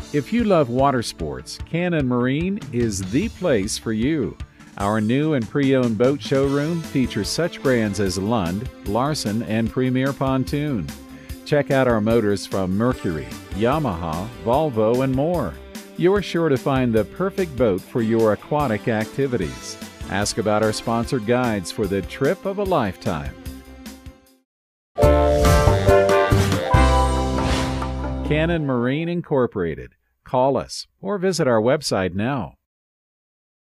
If you love water sports, Canon Marine is the place for you. Our new and pre-owned boat showroom features such brands as Lund, Larson, and Premier Pontoon. Check out our motors from Mercury, Yamaha, Volvo, and more. You're sure to find the perfect boat for your aquatic activities. Ask about our sponsored guides for the trip of a lifetime. Canon Marine Incorporated. Call us or visit our website now.